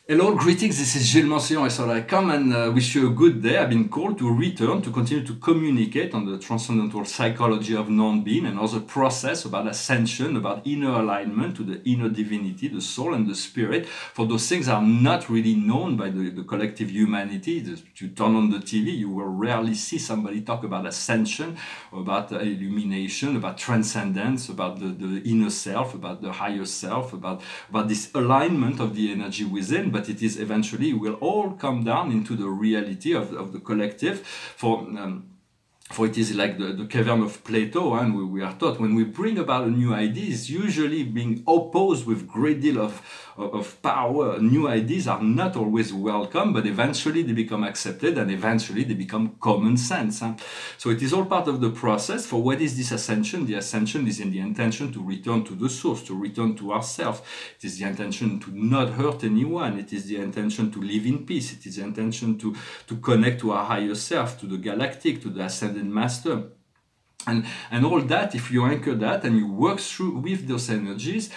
Hello, greetings, this is Gilles Mancillon. I thought I'd come and wish you a good day. I've been called to return, to continue to communicate on the transcendental psychology of non-being and other process about ascension, about inner alignment to the inner divinity, the soul and the spirit. For those things are not really known by the collective humanity. If you turn on the TV, you will rarely see somebody talk about ascension, about illumination, about transcendence, about the inner self, about the higher self, about this alignment of the energy within. But it is eventually will all come down into the reality of the collective. For it is like the cavern of Plato, and we are taught when we bring about a new idea, it's usually being opposed with great deal of power. New ideas are not always welcome, but eventually they become accepted and eventually they become common sense. So it is all part of the process. For what is this ascension? The ascension is in the intention to return to the source, to return to ourselves. It is the intention to not hurt anyone. It is the intention to live in peace. It is the intention to connect to our higher self, to the galactic, to the ascended master. And all that, if you anchor that and you work through with those energies,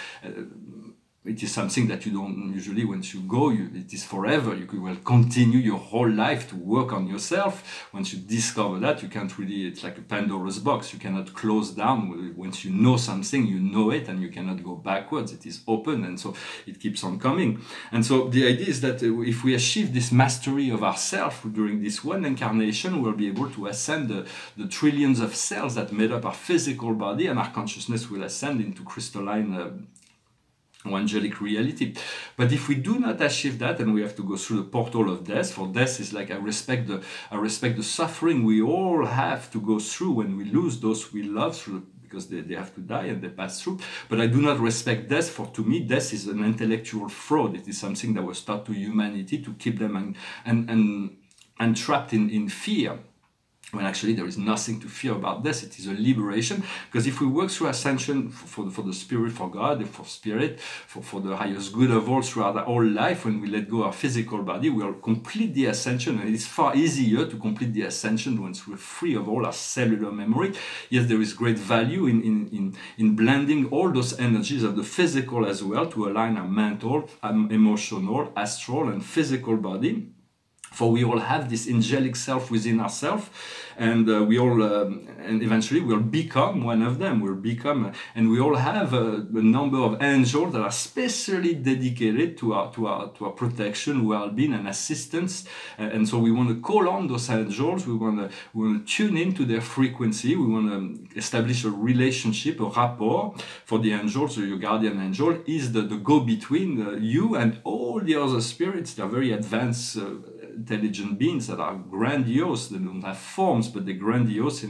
it is something that you don't usually, once you go, it is forever. You will continue your whole life to work on yourself. Once you discover that, you can't really, it's like a Pandora's box. You cannot close down. Once you know something, you know it, and you cannot go backwards. It is open, and so it keeps on coming. And so the idea is that if we achieve this mastery of ourselves during this one incarnation, we'll be able to ascend the trillions of cells that made up our physical body, and our consciousness will ascend into crystalline or angelic reality. But if we do not achieve that, and we have to go through the portal of death, for death is like I respect the suffering we all have to go through when we lose those we love through, because they have to die and they pass through. But I do not respect death, for to me death is an intellectual fraud. It is something that was taught to humanity to keep them entrapped in fear, when actually there is nothing to fear about this. It is a liberation, because if we work through ascension for the spirit, for God, for spirit, for the highest good of all throughout our whole life, when we let go of our physical body, we'll complete the ascension. And it's far easier to complete the ascension once we're free of all our cellular memory. Yes, there is great value in blending all those energies of the physical as well to align our mental, emotional, astral and physical body. For we all have this angelic self within ourselves, and we all, and eventually we'll become one of them. We'll become, and we all have a number of angels that are specially dedicated to our protection, well-being, and assistance. And so we want to call on those angels. We want to tune into their frequency. We want to establish a relationship, a rapport. For the angels, so your guardian angel is the go-between you and all the other spirits. They are very advanced. Intelligent beings that are grandiose. They don't have forms, but they're grandiose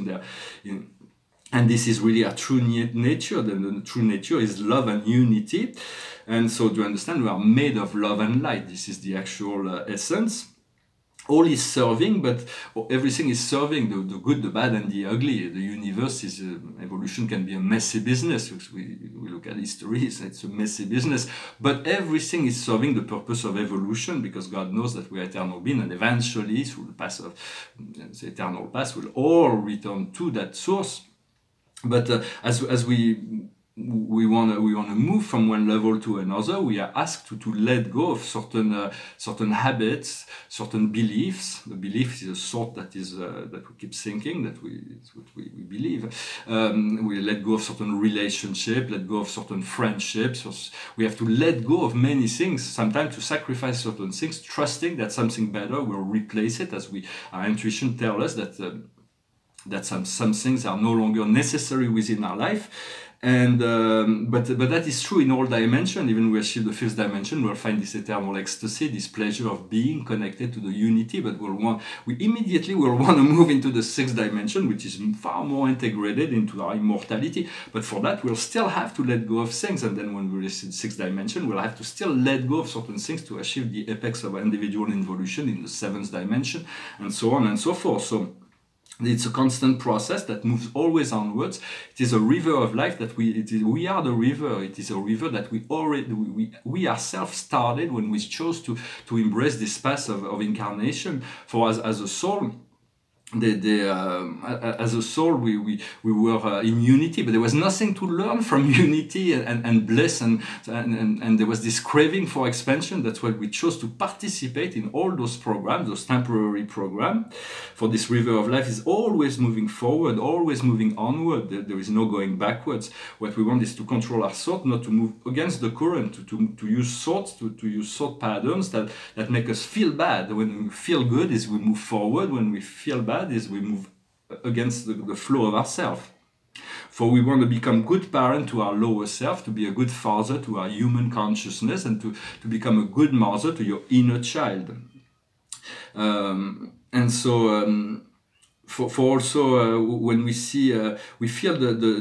and this is really our true nature. The true nature is love and unity. And so to understand, we are made of love and light. This is the actual essence. All is serving, but everything is serving the good, the bad, and the ugly. The universe is, evolution can be a messy business. We look at history, it's a messy business. But everything is serving the purpose of evolution, because God knows that we are eternal beings, and eventually, through the path of the eternal path, we'll all return to that source. But as we want to move from one level to another, we are asked to let go of certain habits, certain beliefs. The belief is a thought that we keep thinking, it's what we believe. We let go of certain relationships, let go of certain friendships. We have to let go of many things, sometimes to sacrifice certain things, trusting that something better will replace it, as our intuition tells us that some things are no longer necessary within our life. And but that is true in all dimensions. Even we achieve the fifth dimension, we'll find this eternal ecstasy, this pleasure of being connected to the unity. But we immediately will want to move into the sixth dimension, which is far more integrated into our immortality. But for that, we'll still have to let go of things. And then when we reach the sixth dimension, we'll have to still let go of certain things to achieve the apex of individual evolution in the seventh dimension, and so on and so forth. So it's a constant process that moves always onwards. It is a river of life that we are the river. It is a river that we ourselves started when we chose to embrace this path of incarnation. For us as a soul, as a soul, we were in unity, but there was nothing to learn from unity and bliss, and there was this craving for expansion. That's why we chose to participate in all those programs, those temporary programs. For this river of life is always moving forward, always moving onward. There is no going backwards. What we want is to control our thought, not to move against the current, to use thoughts, to use thought patterns that make us feel bad. When we feel good is we move forward. When we feel bad is we move against the flow of ourselves. For we want to become good parent to our lower self, to be a good father to our human consciousness, and to become a good mother to your inner child. And so for also when we see we feel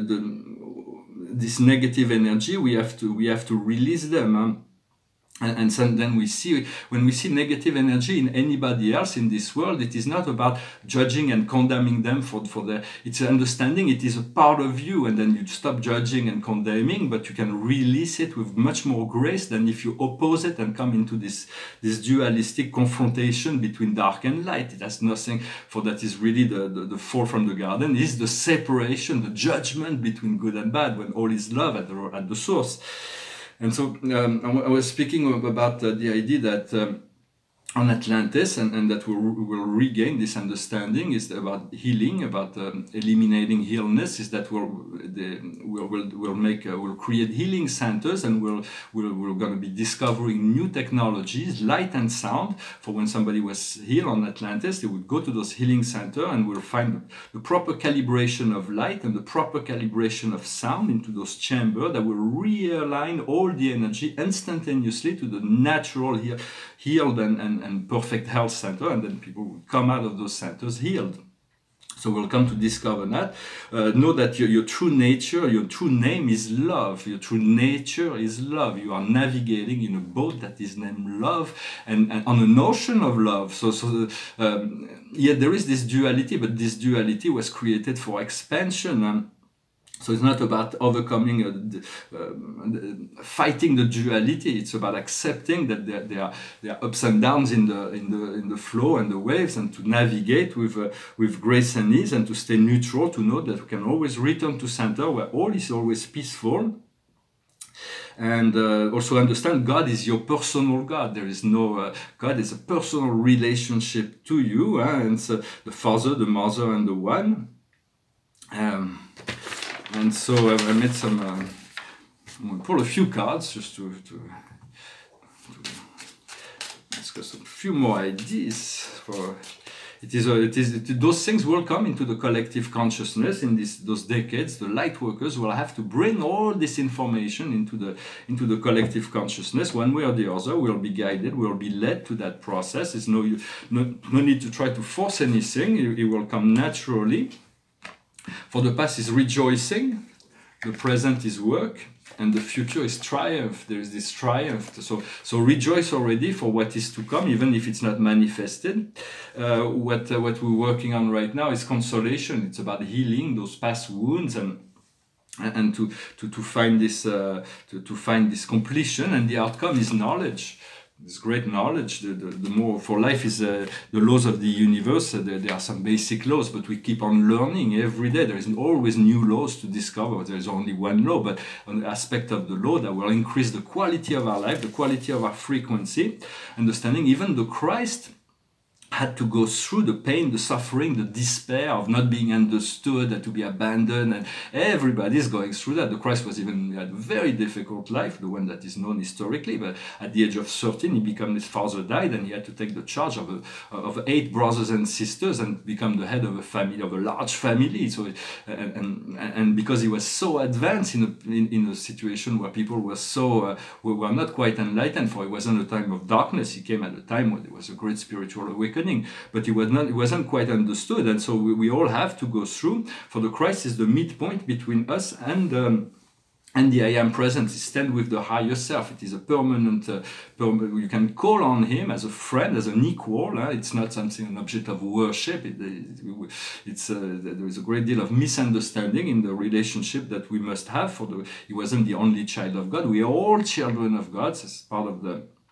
this negative energy, we have to release them. And so then we see, when we see negative energy in anybody else in this world, it is not about judging and condemning them for their, it's understanding it is a part of you, and then you stop judging and condemning, but you can release it with much more grace than if you oppose it and come into this dualistic confrontation between dark and light. It has nothing, for that is really the fall from the garden, is the separation, the judgment between good and bad, when all is love at the source. And so I was speaking about the idea that on Atlantis, and that we will regain this understanding, is about healing, about eliminating illness, is that we'll create healing centers, and we're going to be discovering new technologies, light and sound. For when somebody was healed on Atlantis, they would go to those healing centers, and we'll find the proper calibration of light and the proper calibration of sound into those chambers that will realign all the energy instantaneously to the natural healed and perfect health center, and then people will come out of those centers healed. So we'll come to discover that. Know that your true nature, your true name is love. Your true nature is love. You are navigating in a boat that is named love, and on an ocean of love. Yet there is this duality, but this duality was created for expansion. So it's not about overcoming, fighting the duality. It's about accepting that there are ups and downs in the flow and the waves, and to navigate with grace and ease, and to stay neutral. To know that we can always return to center, where all is always peaceful. And also understand God is your personal God. There is no God is a personal relationship to you, and so the Father, the Mother, and the One. And so I made some, I'm going to pull a few cards just to discuss a few more ideas. For those things will come into the collective consciousness in those decades. The light workers will have to bring all this information into the collective consciousness. One way or the other, we'll be guided, we'll be led to that process. There's no need to try to force anything. It will come naturally. For the past is rejoicing, the present is work, and the future is triumph. There is this triumph. So rejoice already for what is to come, even if it's not manifested. What we're working on right now is consolation. It's about healing those past wounds, and to find this completion, and the outcome is knowledge. This great knowledge. The more, for life is the laws of the universe. There are some basic laws, but we keep on learning every day. There is always new laws to discover. There is only one law, but an aspect of the law that will increase the quality of our life, the quality of our frequency, understanding even the Christ had to go through the pain, the suffering, the despair of not being understood, and to be abandoned, and everybody is going through that. The Christ had a very difficult life, the one that is known historically, but at the age of 13, his father died, and he had to take the charge of 8 brothers and sisters and become the head of a family, of a large family. So, and because he was so advanced in a situation where people were not quite enlightened, for it wasn't a time of darkness. He came at a time when there was a great spiritual awakening. But he wasn't quite understood, and so we all have to go through. For the Christ is the midpoint between us and the I am present. He stands with the higher self. It is a permanent. You can call on him as a friend, as an equal. It's not an object of worship. There is a great deal of misunderstanding in the relationship that we must have. He wasn't the only child of God. We are all children of God. It's part of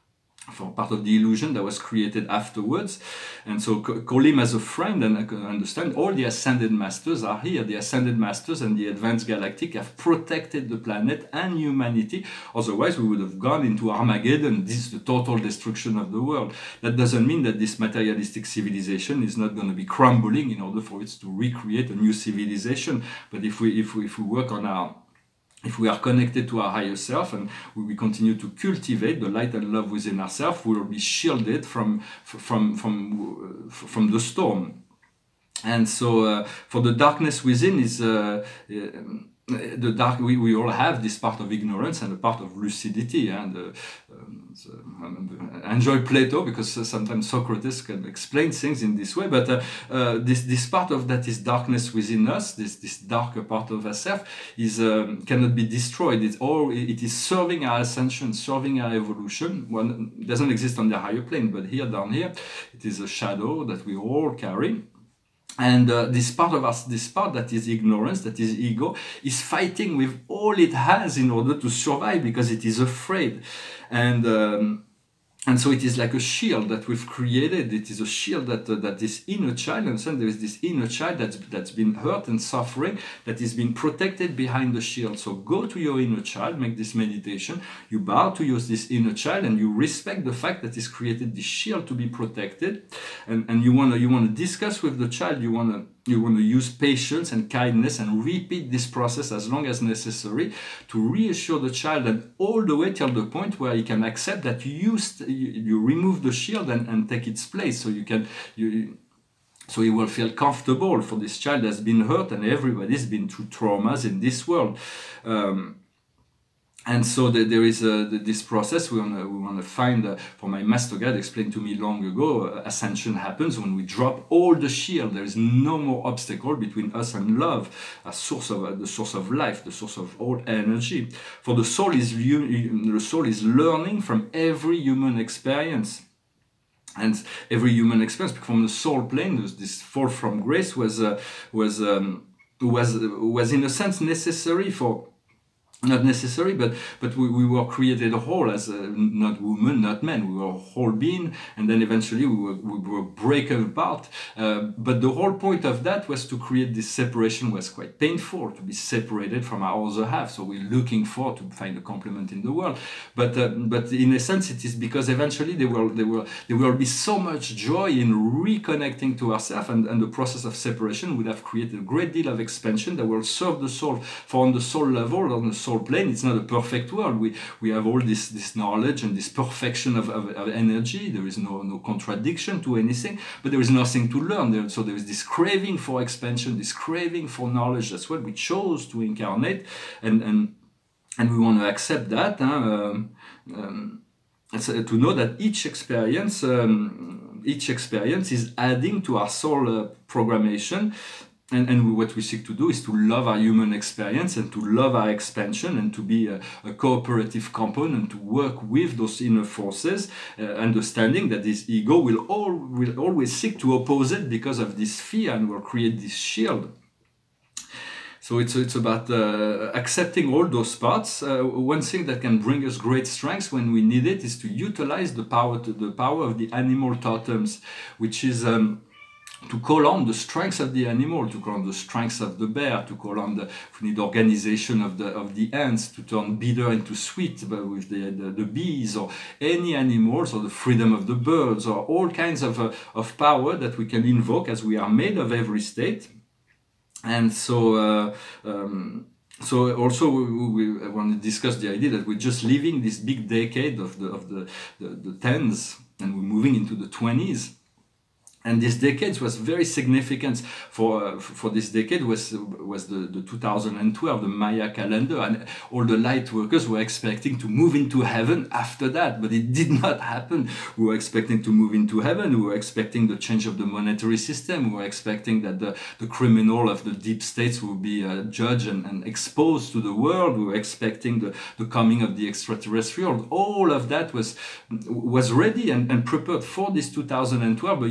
for part of the illusion that was created afterwards. And so call him as a friend, and I can understand all the Ascended Masters are here. The Ascended Masters and the Advanced Galactic have protected the planet and humanity. Otherwise, we would have gone into Armageddon. This is the total destruction of the world. That doesn't mean that this materialistic civilization is not going to be crumbling in order for it to recreate a new civilization. But if we work on if we are connected to our higher self and we continue to cultivate the light and love within ourselves, we will be shielded from the storm. And so for the darkness within is the dark. We all have this part of ignorance and a part of lucidity. And I enjoy Plato because sometimes Socrates can explain things in this way. But this part of that is darkness within us. This darker part of ourselves is cannot be destroyed. It is serving our ascension, serving our evolution. One doesn't exist on the higher plane, but here down here, it is a shadow that we all carry. And this part of us, this part that is ignorance, that is ego, is fighting with all it has in order to survive because it is afraid. And so it is like a shield that we've created. It is a shield that this inner child, and so there is this inner child that's been hurt and suffering, that is being protected behind the shield. So go to your inner child, make this meditation, you bow to this inner child, and you respect the fact that he's created this shield to be protected, and you wanna discuss with the child. You wanna use patience and kindness and repeat this process as long as necessary to reassure the child, and all the way till the point where he can accept that you remove the shield and take its place. So he will feel comfortable. For this child has been hurt, and everybody's been through traumas in this world. And so there is this process we want to find. For my master guide explained to me long ago, ascension happens when we drop all the shield. There is no more obstacle between us and love, the source of life, the source of all energy. For the soul is learning from every human experience. And every human experience from the soul plane, this fall from grace was in a sense necessary for. Not necessary, but we were created whole as not women, not men. We were a whole being, and then eventually we were broken apart. But the whole point of that was to create this separation. Was quite painful to be separated from our other half. So we're looking for to find a complement in the world. But in a sense, it is because eventually there will be so much joy in reconnecting to ourselves, and the process of separation would have created a great deal of expansion that will serve the soul. For on the soul level, on the soul plane, it's not a perfect world. We have all this knowledge and this perfection of energy. There is no contradiction to anything, but there is nothing to learn. So there is this craving for expansion, this craving for knowledge. That's what we chose to incarnate, and we want to accept that. To know that each experience is adding to our soul programmation. And what we seek to do is to love our human experience and to love our expansion and to be a cooperative component, to work with those inner forces, understanding that this ego will always seek to oppose it because of this fear, and will create this shield. So it's about accepting all those parts. One thing that can bring us great strength when we need it is to utilize the power of the animal totems, which is to call on the strengths of the animal, to call on the strengths of the bear, to call on if we need organization of the ants, to turn bitter into sweet with the bees, or any animals, or the freedom of the birds, or all kinds of power that we can invoke, as we are made of every state. And so also I want to discuss the idea that we're just leaving this big decade of the tens, and we're moving into the 20s. And this decade was very significant for this decade was the 2012, the Maya calendar, and all the light workers were expecting to move into heaven after that, but it did not happen. We were expecting to move into heaven. We were expecting the change of the monetary system. We were expecting that the criminal of the deep states will be judged and exposed to the world. We were expecting the coming of the extraterrestrial. All of that was ready and prepared for this 2012, but humanity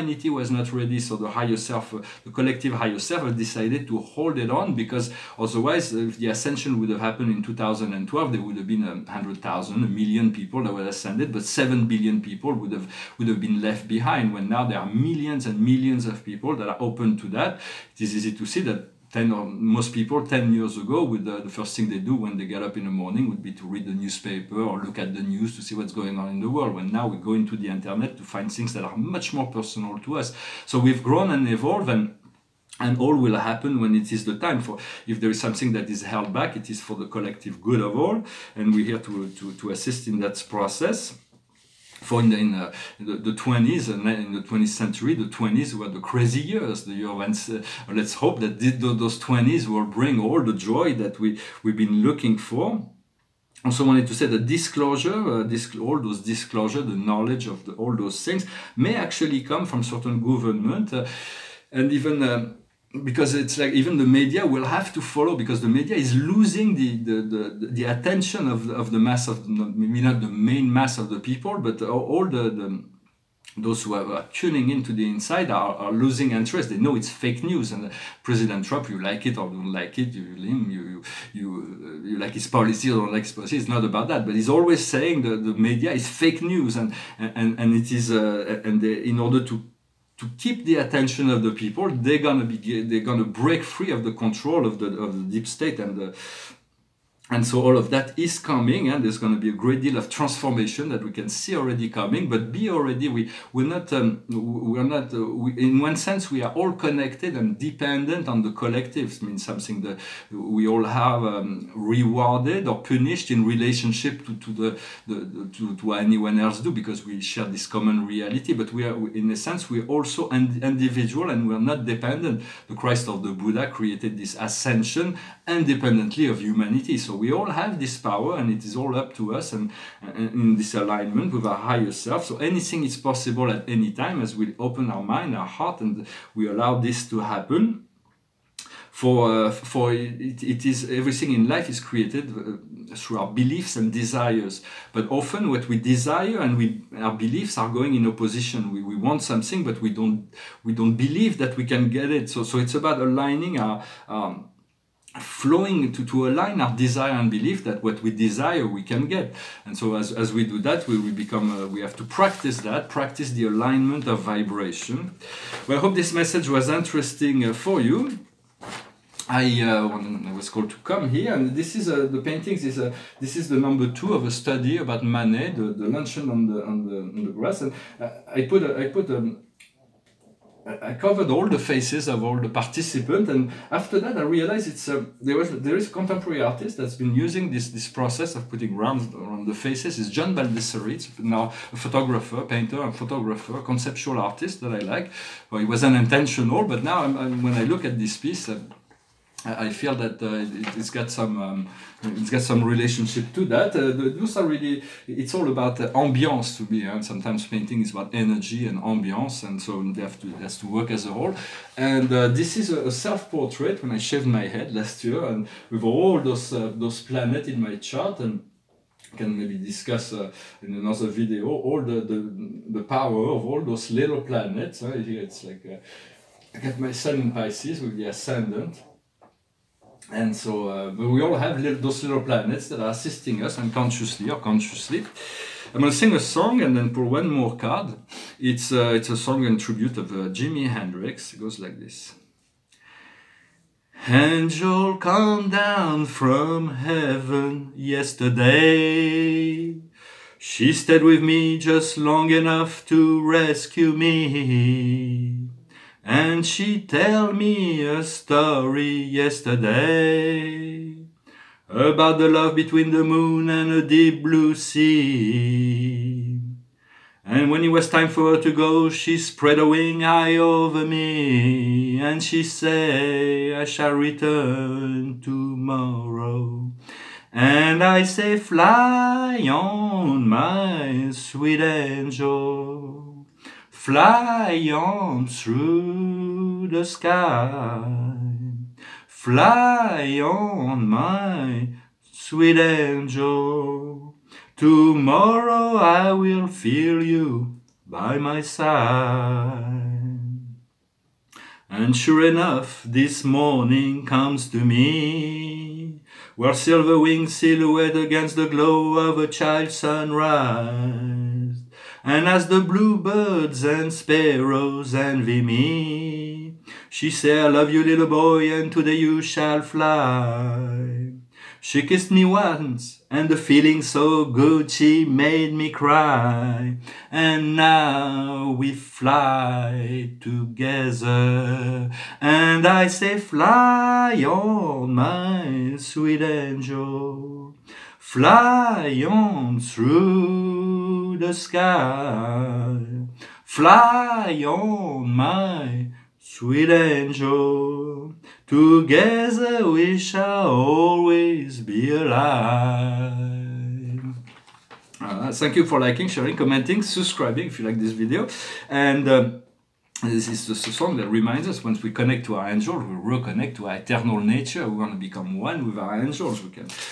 humanity was not ready, so the higher self, the collective higher self, decided to hold it on, because otherwise, if the ascension would have happened in 2012, there would have been 100,000, 1 million people that were ascended, but 7 billion people would have been left behind. When now there are millions and millions of people that are open to that, it is easy to see that most people 10 years ago would the first thing they do when they get up in the morning would be to read the newspaper or look at the news to see what's going on in the world. When now we go into the internet to find things that are much more personal to us. So we've grown and evolved, and all will happen when it is the time. For if there is something that is held back, it is for the collective good of all, and we're here to assist in that process. For in the 20s, and in the 20th century, the 20s were the crazy years, the year when, let's hope that those 20s will bring all the joy that we've been looking for. Also wanted to say that disclosure, all those disclosure, the knowledge of all those things may actually come from certain government, and even because it's like even the media will have to follow, because the media is losing the attention of the mass of, maybe not the main mass of the people, but all those who are tuning into the inside are losing interest. They know it's fake news, and President Trump, you like it or don't like it, you like his policy or don't like his policy. It's not about that, but he's always saying the media is fake news, and it is in order to keep the attention of the people, they're gonna break free of the control of the deep state, and so all of that is coming, and there's going to be a great deal of transformation that we can see already coming. But be already, we're not in one sense we are all connected and dependent on the collectives. I mean, something that we all have rewarded or punished in relationship to what anyone else do, because we share this common reality. But we are, in a sense, we're also individual, and we're not dependent. The Christ of the Buddha created this ascension independently of humanity. So we all have this power, and it is all up to us, and in this alignment with our higher self. So anything is possible at any time as we open our mind, our heart, and we allow this to happen. For it is, everything in life is created through our beliefs and desires. But often what we desire and our beliefs are going in opposition. We want something, but we don't believe that we can get it. So it's about aligning our flowing to align our desire and belief that what we desire we can get. And so as we do that, we become we have to practice the alignment of vibration. Well, I hope this message was interesting for you. I was called to come here, and this is the paintings. This is the number 2 of a study about Manet, the luncheon on the grass, and I covered all the faces of all the participants, and after that I realized there is a contemporary artist that's been using this process of putting rounds around the faces. It's John Baldessari. It's now a photographer, painter, and photographer, conceptual artist that I like. Well, it was unintentional, but now when I look at this piece, I feel that it's got some relationship to that. Those are really, it's all about ambiance to me, and sometimes painting is about energy and ambiance, and so it has to work as a whole. And this is a self-portrait when I shaved my head last year, and with all those planets in my chart, and can maybe discuss in another video all the power of all those little planets. Here it's like I got my sun in Pisces with the ascendant. And so we all have those little planets that are assisting us unconsciously or consciously. I'm going to sing a song and then pull one more card. It's a song in tribute of Jimi Hendrix. It goes like this. Angel come down from heaven yesterday. She stayed with me just long enough to rescue me. And she tell me a story yesterday about the love between the moon and a deep blue sea. And when it was time for her to go, she spread a wing high over me, and she say, I shall return tomorrow. And I say, fly on, my sweet angel. Fly on through the sky. Fly on, my sweet angel. Tomorrow I will feel you by my side. And sure enough, this morning comes to me, where silver wings silhouette against the glow of a child's sunrise. And as the bluebirds and sparrows envy me, she say, I love you, little boy, and today you shall fly. She kissed me once, and the feeling so good she made me cry. And now we fly together, and I say, fly on, my sweet angel, fly on through the sky, fly on, my sweet angel, together we shall always be alive. Thank you for liking, sharing, commenting, subscribing if you like this video. And this is just a song that reminds us, once we connect to our angels, we reconnect to our eternal nature. We want to become one with our angels.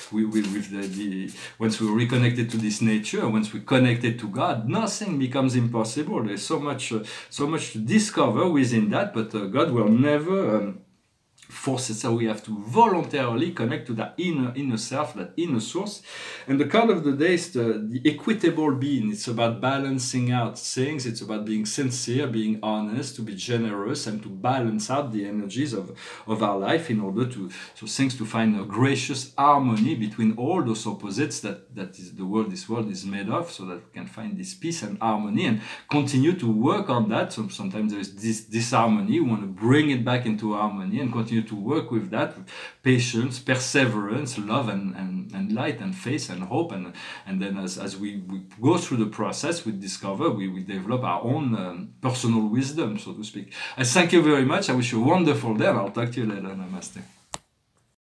Once we're reconnected to this nature, once we're connected to God, nothing becomes impossible. There's so much to discover within that, but God will never force it. So we have to voluntarily connect to that inner self, that inner source. And the card of the day is the equitable being. It's about balancing out things. It's about being sincere, being honest, to be generous, and to balance out the energies of our life in order to find a gracious harmony between all those opposites that is this world is made of, so that we can find this peace and harmony and continue to work on that. So sometimes there is this disharmony. We want to bring it back into harmony and continue to work with that, with patience, perseverance, love, and light, and faith, and hope, and then as we go through the process, we discover, we develop our own personal wisdom, so to speak. I thank you very much. I wish you a wonderful day, and I'll talk to you later. Namaste.